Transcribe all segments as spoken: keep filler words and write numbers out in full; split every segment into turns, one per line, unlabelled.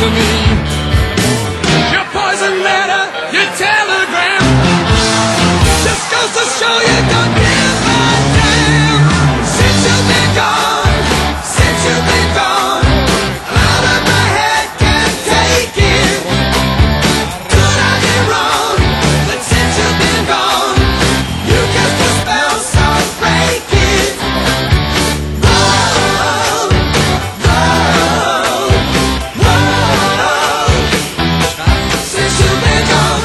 to me. Your poison letter, your telegram, just goes to show you don't give a damn. Since you've been gone, since you've been gone, I'm out of my head, can't take it. Could I be wrong? But since you've been gone, you cast a spell so breaking. Whoa, whoa, whoa. Since you've been gone.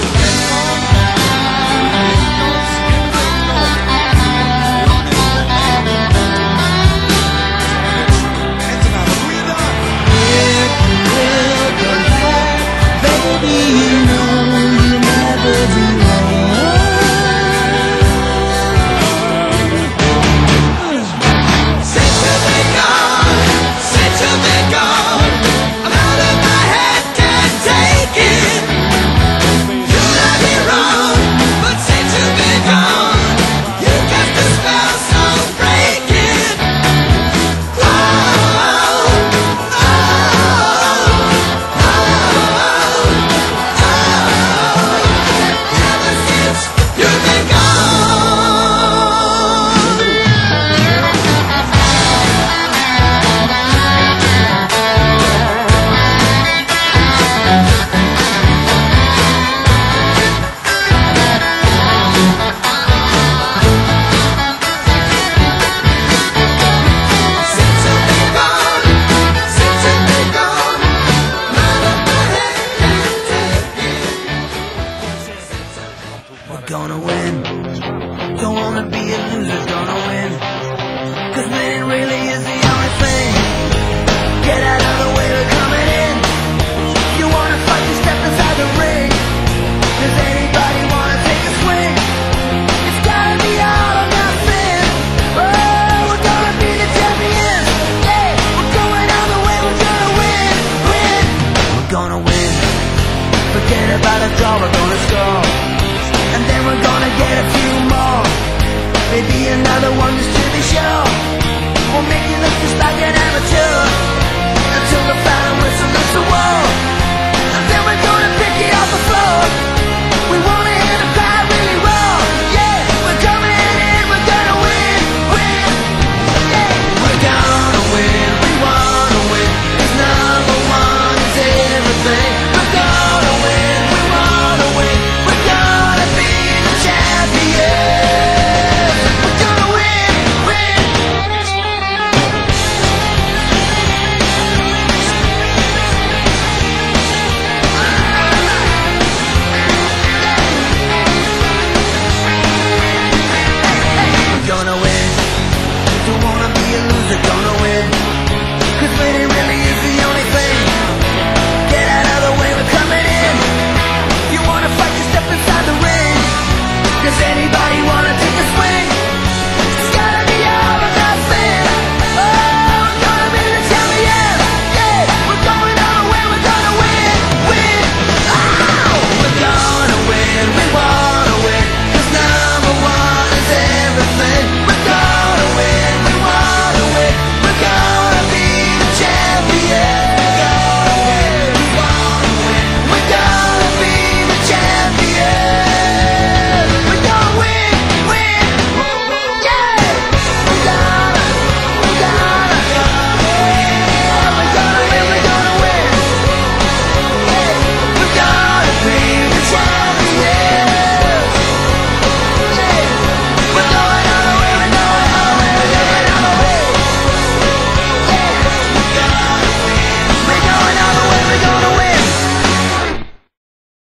Gonna win. Don't wanna be a loser, gonna win. Cause winning really is the only thing. Get out of the way, we're coming in. You wanna fight, you step inside the ring. Does anybody wanna take a swing? It's gotta be all or nothing. Oh, we're gonna be the champions. Yeah, we're going all the way, we're gonna win, win. We're gonna win. Forget about a draw, we're gonna score. And then we're gonna get a few more. Maybe another one just to be sure. We'll make you look just like an amateur. Until the final whistle lifts the wall. And then we're gonna pick it off the floor. We wanna hear the crowd really roar. Yeah, we're coming in, we're gonna win, win. Yeah, we're gonna win, we wanna win. Cause number one is everything. We're gonna win, we wanna win. We're gonna be the champions. We're gonna win, win. We're gonna win. Don't wanna be a loser, gonna win. Cause winning